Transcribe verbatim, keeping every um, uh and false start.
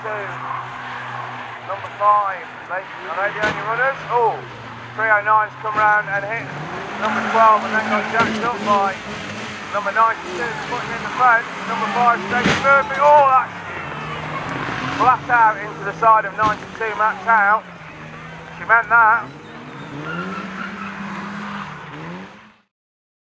ninety-two. Number five. They, are they the only runners? Oh, three oh nine's come round and hit number twelve and then got jacked up by number ninety-two, putting in the front. Number five stays perfect. Oh, that's huge. Flat out into the side of ninety-two, Max out. She meant that.